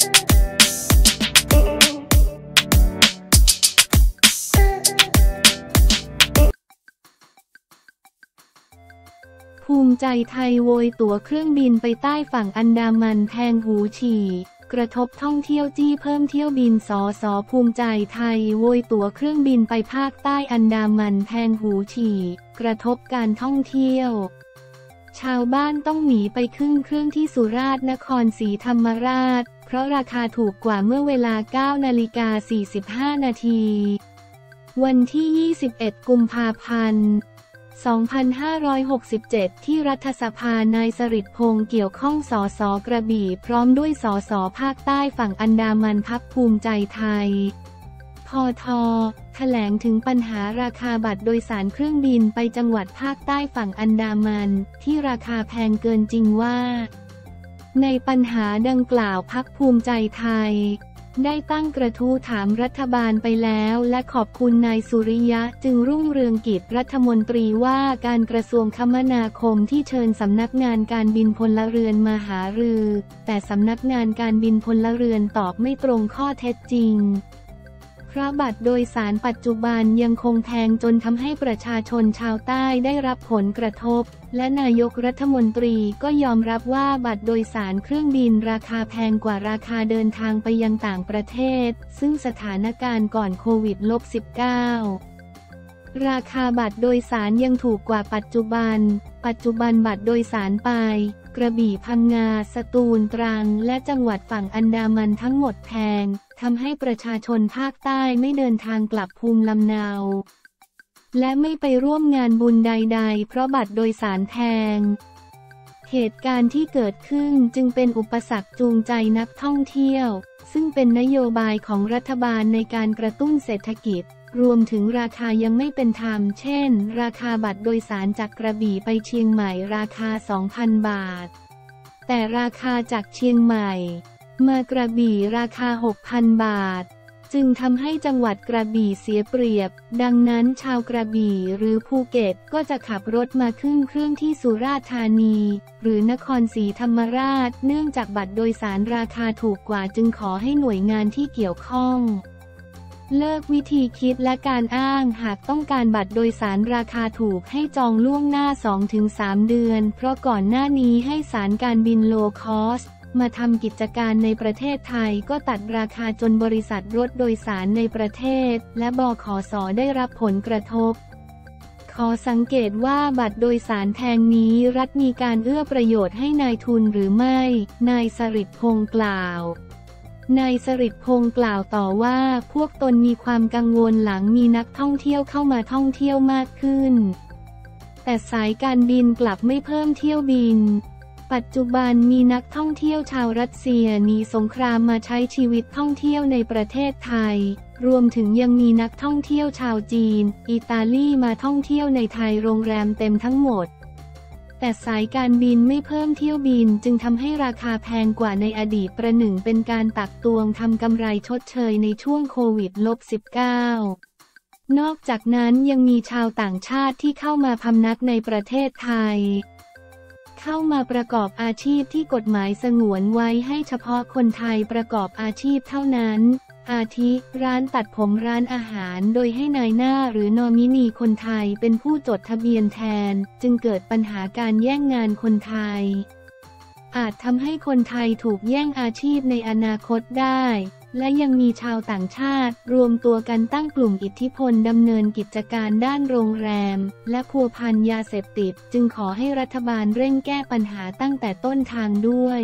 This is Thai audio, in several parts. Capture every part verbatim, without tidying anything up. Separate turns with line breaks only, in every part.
ภูมิใจไทยโวยตั๋วเครื่องบินไปใต้ฝั่งอันดามันแพงหูฉี่กระทบท่องเที่ยวจี้เพิ่มเที่ยวบินสสภูมิใจไทยโวยตั๋วเครื่องบินไปภาคใต้อันดามันแพงหูฉี่กระทบการท่องเที่ยวชาวบ้านต้องหนีไปขึ้นเครื่องที่สุราษฎร์นครศรีธรรมราชเพราะราคาถูกกว่าเมื่อเวลา เก้านาฬิกาสี่สิบห้า นาทีวันที่ ยี่สิบเอ็ด กุมภาพันธ์ สองพันห้าร้อยหกสิบเจ็ด ที่รัฐสภานายสฤษดิ์พงษ์เกี่ยวข้องสสกระบี่พร้อมด้วยสสภาคใต้ฝั่งอันดามันพรรคภูมิใจไทยพท.แถลงถึงปัญหาราคาบัตรโดยสารเครื่องบินไปจังหวัดภาคใต้ฝั่งอันดามันที่ราคาแพงเกินจริงว่าในปัญหาดังกล่าวพรรคภูมิใจไทยได้ตั้งกระทู้ถามรัฐบาลไปแล้วและขอบคุณนายสุริยะจึงรุ่งเรืองกิจรัฐมนตรีว่าการกระทรวงคมนาคมที่เชิญสำนักงานการบินพลเรือนมาหารือแต่สำนักงานการบินพลเรือนตอบไม่ตรงข้อเท็จจริงเพราะบัตรโดยสารปัจจุบันยังคงแพงจนทำให้ประชาชนชาวใต้ได้รับผลกระทบและนายกรัฐมนตรีก็ยอมรับว่าบัตรโดยสารเครื่องบินราคาแพงกว่าราคาเดินทางไปยังต่างประเทศซึ่งสถานการณ์ก่อนโควิด สิบเก้า ราคาบัตรโดยสารยังถูกกว่าปัจจุบันปัจจุบันบัตรโดยสารไปกระบี่พังงาสตูลตรังและจังหวัดฝั่งอันดามันทั้งหมดแพงทำให้ประชาชนภาคใต้ไม่เดินทางกลับภูมิลำเนาและไม่ไปร่วมงานบุญใดๆเพราะบัตรโดยสารแพงเหตุการณ์ที่เกิดขึ้นจึงเป็นอุปสรรคจูงใจนักท่องเที่ยวซึ่งเป็นนโยบายของรัฐบาลในการกระตุ้นเศรษฐกิจรวมถึงราคายังไม่เป็นธรรมเช่นราคาบัตรโดยสารจากกระบี่ไปเชียงใหม่ราคา สองพัน บาทแต่ราคาจากเชียงใหม่มากระบี่ราคา หกพัน บาทจึงทำให้จังหวัดกระบี่เสียเปรียบดังนั้นชาวกระบี่หรือภูเก็ตก็จะขับรถมาขึ้นเครื่องที่สุราษฎร์ธานีหรือนครศรีธรรมราชเนื่องจากบัตรโดยสารราคาถูกกว่าจึงขอให้หน่วยงานที่เกี่ยวข้องเลิกวิธีคิดและการอ้างหากต้องการบัตรโดยสารราคาถูกให้จองล่วงหน้า สองถึงสาม เดือนเพราะก่อนหน้านี้ให้สายการบินโลคอสมาทำกิจการในประเทศไทยก็ตัดราคาจนบริษัทรถโดยสารในประเทศและบขส.ได้รับผลกระทบขอสังเกตว่าบัตรโดยสารแพงนี้รัฐมีการเอื้อประโยชน์ให้นายทุนหรือไม่นายสฤษดิ์พงษ์กล่าวนายสฤษดิ์พงษ์กล่าวต่อว่าพวกตนมีความกังวลหลังมีนักท่องเที่ยวเข้ามาท่องเที่ยวมากขึ้นแต่สายการบินกลับไม่เพิ่มเที่ยวบินปัจจุบันมีนักท่องเที่ยวชาวรัสเซียหนีสงครามมาใช้ชีวิตท่องเที่ยวในประเทศไทยรวมถึงยังมีนักท่องเที่ยวชาวจีนอิตาลีมาท่องเที่ยวในไทยโรงแรมเต็มทั้งหมดแต่สายการบินไม่เพิ่มเที่ยวบินจึงทำให้ราคาแพงกว่าในอดีตประหนึ่งเป็นการตักตวงทำกำไรชดเชยในช่วงโควิด สิบเก้า นอกจากนั้นยังมีชาวต่างชาติที่เข้ามาพำนักในประเทศไทยเข้ามาประกอบอาชีพที่กฎหมายสงวนไว้ให้เฉพาะคนไทยประกอบอาชีพเท่านั้นอาทิร้านตัดผมร้านอาหารโดยให้นายหน้าหรือนอมินีคนไทยเป็นผู้จดทะเบียนแทนจึงเกิดปัญหาการแย่งงานคนไทยอาจทำให้คนไทยถูกแย่งอาชีพในอนาคตได้และยังมีชาวต่างชาติรวมตัวกันตั้งกลุ่มอิทธิพลดำเนินกิจการด้านโรงแรมและพัวพันยาเสพติดจึงขอให้รัฐบาลเร่งแก้ปัญหาตั้งแต่ต้นทางด้วย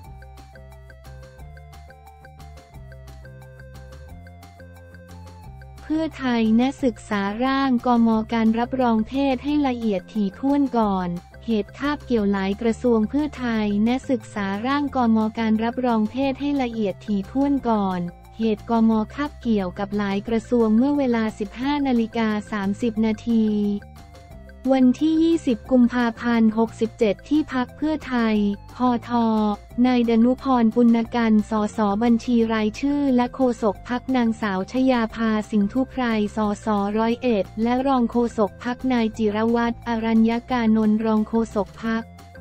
เพื่อไทยแนะศึกษาร่างกม.การรับรองเพศให้ละเอียดถี่ถ้วนก่อนเหตุคาบเกี่ยวหลายกระทรวงเพื่อไทยแนะศึกษาร่างกม.การรับรองเพศให้ละเอียดถี่ถ้วนก่อนเหตุกม.คาบเกี่ยวกับหลายกระทรวงเมื่อเวลา สิบห้านาฬิกาสามสิบนาทีวันที่ ยี่สิบ กุมภาพันธ์ หกสิบเจ็ด ที่พรรคเพื่อไทยพท.นายดนุพร ปุณกันต์ สส.บัญชีรายชื่อและโฆษกพรรคนางสาวชยาภา สิงธุไพร สส.ร้อยเอ็ดและรองโฆษกพรรคนายจิรวัฒน์ อรัญญกานนท์ รองโฆษกพรรค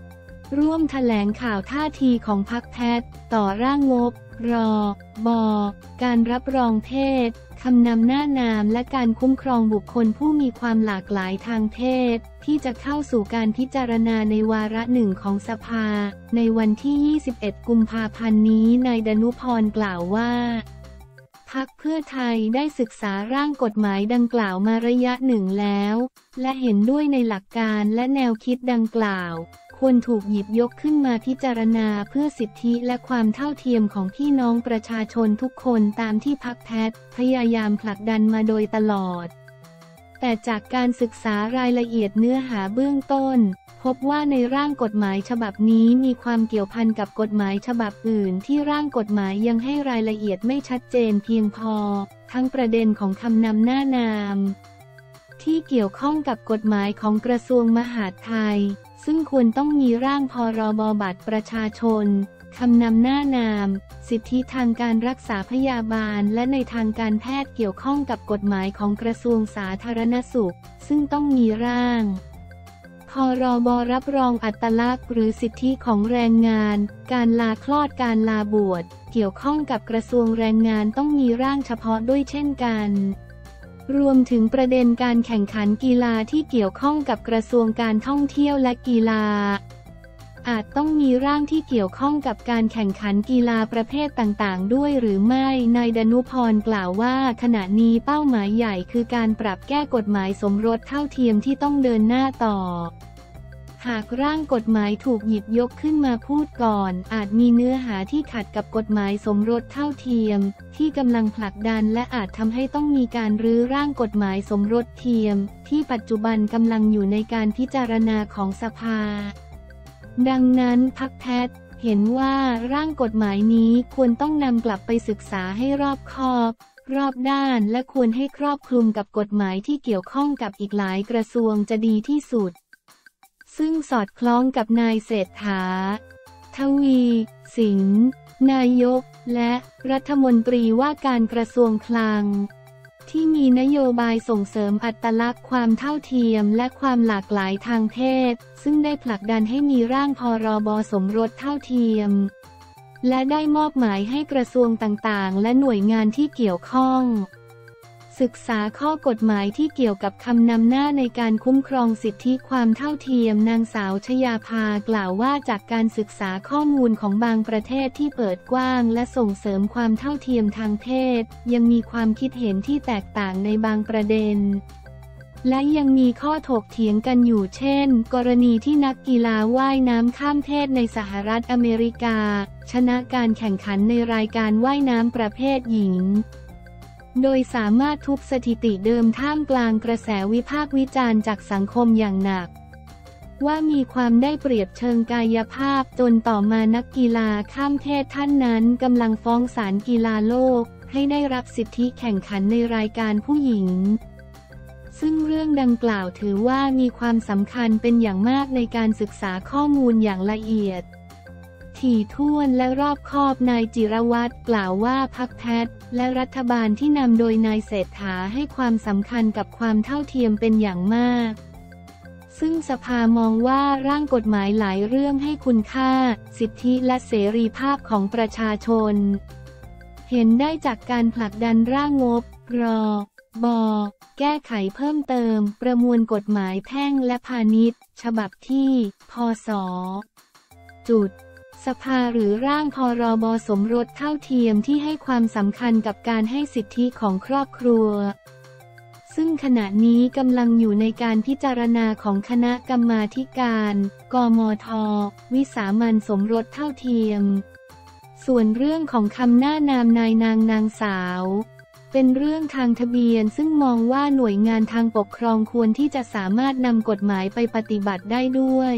ร่วมแถลงข่าวท่าทีของพรรคแพทย์ต่อร่างงบรบการรับรองเพศคำนำหน้านามและการคุ้มครองบุคคลผู้มีความหลากหลายทางเพศที่จะเข้าสู่การพิจารณาในวาระหนึ่งของสภาในวันที่ ยี่สิบเอ็ด กุมภาพันธ์นี้นายดนุพรกล่าวว่าพรรคเพื่อไทยได้ศึกษาร่างกฎหมายดังกล่าวมาระยะหนึ่งแล้วและเห็นด้วยในหลักการและแนวคิดดังกล่าวควรถูกหยิบยกขึ้นมาพิจารณาเพื่อสิทธิและความเท่าเทียมของพี่น้องประชาชนทุกคนตามที่พรรคแพทย์พยายามผลักดันมาโดยตลอดแต่จากการศึกษารายละเอียดเนื้อหาเบื้องต้นพบว่าในร่างกฎหมายฉบับนี้มีความเกี่ยวพันกับกฎหมายฉบับอื่นที่ร่างกฎหมายยังให้รายละเอียดไม่ชัดเจนเพียงพอทั้งประเด็นของคำนำหน้านามที่เกี่ยวข้องกับกฎหมายของกระทรวงมหาดไทยซึ่งควรต้องมีร่างพรบบัตรประชาชนคำนำหน้านามสิทธิทางการรักษาพยาบาลและในทางการแพทย์เกี่ยวข้องกับกฎหมายของกระทรวงสาธารณสุขซึ่งต้องมีร่างพรบรับรองอัตลักษณ์หรือสิทธิของแรงงานการลาคลอดการลาบวชเกี่ยวข้องกับกระทรวงแรงงานต้องมีร่างเฉพาะด้วยเช่นกันรวมถึงประเด็นการแข่งขันกีฬาที่เกี่ยวข้องกับกระทรวงการท่องเที่ยวและกีฬาอาจต้องมีร่างที่เกี่ยวข้องกับการแข่งขันกีฬาประเภทต่างๆด้วยหรือไม่นายดนุพรกล่าวว่าขณะนี้เป้าหมายใหญ่คือการปรับแก้กฎหมายสมรสเท่าเทียมที่ต้องเดินหน้าต่อหากร่างกฎหมายถูกหยิบยกขึ้นมาพูดก่อนอาจมีเนื้อหาที่ขัดกับกฎหมายสมรสเท่าเทียมที่กำลังผลักดันและอาจทำให้ต้องมีการรื้อร่างกฎหมายสมรสเทียมที่ปัจจุบันกำลังอยู่ในการพิจารณาของสภาดังนั้นพรรคแพทย์เห็นว่าร่างกฎหมายนี้ควรต้องนำกลับไปศึกษาให้รอบคอบรอบด้านและควรให้ครอบคลุมกับกฎหมายที่เกี่ยวข้องกับอีกหลายกระทรวงจะดีที่สุดซึ่งสอดคล้องกับนายเศรษฐาทวี สินนายกและรัฐมนตรีว่าการกระทรวงคลังที่มีนโยบายส่งเสริมอัตลักษณ์ความเท่าเทียมและความหลากหลายทางเพศซึ่งได้ผลักดันให้มีร่างพรบสมรสเท่าเทียมและได้มอบหมายให้กระทรวงต่างๆและหน่วยงานที่เกี่ยวข้องศึกษาข้อกฎหมายที่เกี่ยวกับคำนำหน้าในการคุ้มครองสิทธิความเท่าเทียมนางสาวชยาภากล่าวว่าจากการศึกษาข้อมูลของบางประเทศที่เปิดกว้างและส่งเสริมความเท่าเทียมทางเพศยังมีความคิดเห็นที่แตกต่างในบางประเด็นและยังมีข้อถกเถียงกันอยู่เช่นกรณีที่นักกีฬาว่ายน้ำข้ามเพศในสหรัฐอเมริกาชนะการแข่งขันในรายการว่ายน้ำประเภทหญิงโดยสามารถทุบสถิติเดิมท่ามกลางกระแสวิพากษ์วิจารณ์จากสังคมอย่างหนักว่ามีความได้เปรียบเชิงกายภาพจนต่อมานักกีฬาข้ามเพศท่านนั้นกำลังฟ้องศาลกีฬาโลกให้ได้รับสิทธิแข่งขันในรายการผู้หญิงซึ่งเรื่องดังกล่าวถือว่ามีความสำคัญเป็นอย่างมากในการศึกษาข้อมูลอย่างละเอียดถี่ถ้วนและรอบคอบนายจิรวัตรกล่าวว่าพรรคแพทย์และรัฐบาลที่นำโดยนายเศรษฐาให้ความสำคัญกับความเท่าเทียมเป็นอย่างมากซึ่งสภามองว่าร่างกฎหมายหลายเรื่องให้คุณค่าสิทธิและเสรีภาพของประชาชนเห็นได้จากการผลักดันร่างงบรบแก้ไขเพิ่มเติมประมวลกฎหมายแพ่งและพาณิชย์ฉบับที่พ.ศ.จุดสภาหรือร่างพรบสมรสเท่าเทียมที่ให้ความสำคัญกับการให้สิทธิของครอบครัวซึ่งขณะนี้กำลังอยู่ในการพิจารณาของคณะกรรมาธิการกมท.วิสามัญสมรสเท่าเทียมส่วนเรื่องของคำหน้านามนายนางนางสาวเป็นเรื่องทางทะเบียนซึ่งมองว่าหน่วยงานทางปกครองควรที่จะสามารถนำกฎหมายไปปฏิบัติได้ด้วย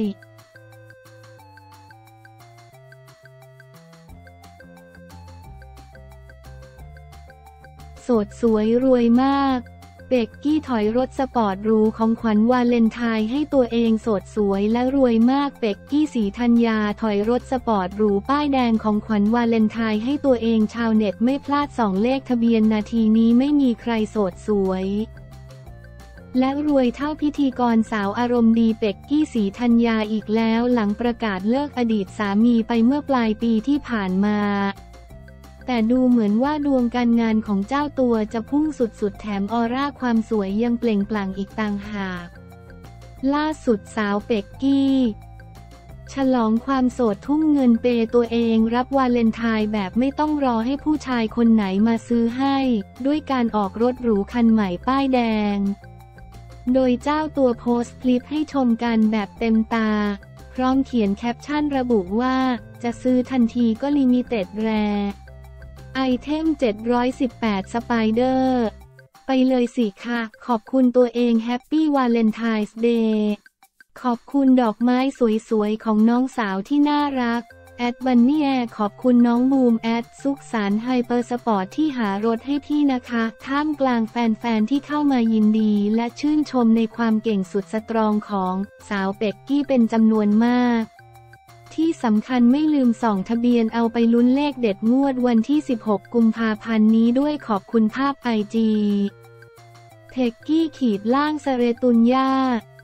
โสดสวยรวยมากเบกกี้ถอยรถสปอร์ตหรูของขวัญวาเลนไทน์ให้ตัวเองโสดสวยและรวยมากเบกกี้ศรีธัญญาถอยรถสปอร์ตหรูป้ายแดงของขวัญวาเลนไทน์ให้ตัวเองชาวเน็ตไม่พลาดสองเลขทะเบียนนาทีนี้ไม่มีใครโสดสวยและรวยเท่าพิธีกรสาวอารมณ์ดีเป็กกี้ศรีธัญญาอีกแล้วหลังประกาศเลิกอดีตสามีไปเมื่อปลายปีที่ผ่านมาแต่ดูเหมือนว่าดวงการงานของเจ้าตัวจะพุ่งสุดๆแถมออร่าความสวยยังเปล่งปลั่งอีกต่างหากล่าสุดสาวเป็กกี้ฉลองความโสดทุ่มเงินเปย์ตัวเองรับวาเลนไทน์แบบไม่ต้องรอให้ผู้ชายคนไหนมาซื้อให้ด้วยการออกรถหรูคันใหม่ป้ายแดงโดยเจ้าตัวโพสต์คลิปให้ชมกันแบบเต็มตาพร้อมเขียนแคปชั่นระบุว่าจะซื้อทันทีก็ลิมิเต็ดแรร์ไอเทมเจ็ดร้อยสิบแปดสไปเดอร์ไปเลยสิค่ะขอบคุณตัวเองแฮปปี้วาเลนไทน์เดย์ขอบคุณดอกไม้สวยๆของน้องสาวที่น่ารักแอดบันนี่แอขอบคุณน้องบูมแอดสุขสันต์ไฮเปอร์สปอร์ตที่หารถให้พี่นะคะท่ามกลางแฟนๆที่เข้ามายินดีและชื่นชมในความเก่งสุดสตรองของสาวเป็กกี้เป็นจำนวนมากที่สำคัญไม่ลืมส่องทะเบียนเอาไปลุ้นเลขเด็ดงวดวันที่สิบหกกุมภาพันธ์นี้ด้วยขอบคุณภาพไอจีเป็กกี้ขีดล่างสเรตุนยา